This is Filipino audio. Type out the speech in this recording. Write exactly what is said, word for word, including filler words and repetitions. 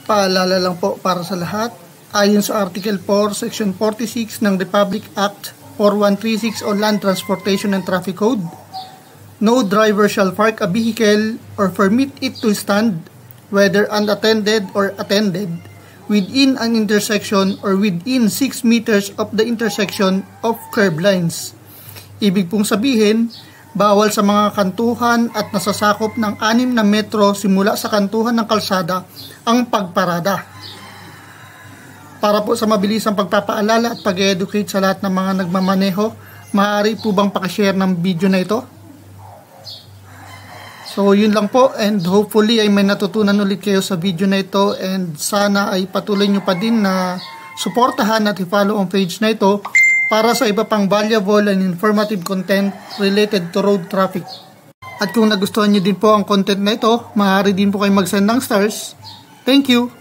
Paalala lang po para sa lahat, ayon sa Article four, Section forty-six ng Republic Act forty-one thirty-six o Land Transportation and Traffic Code, no driver shall park a vehicle or permit it to stand, whether unattended or attended, within an intersection or within six meters of the intersection of curb lines. Ibig pong sabihin, bawal sa mga kantuhan at nasasakop ng anim na metro simula sa kantuhan ng kalsada ang pagparada. Para po sa mabilisang pagpapaalala at pag-educate sa lahat ng mga nagmamaneho, maaari po bang pakishare ng video na ito? So yun lang po, and hopefully ay may natutunan ulit kayo sa video na ito, and sana ay patuloy nyo pa din na suportahan at i-follow ang page na ito para sa iba pang valuable and informative content related to road traffic. At kung nagustuhan nyo din po ang content na ito, maaari din po kayo mag-send ng stars. Thank you!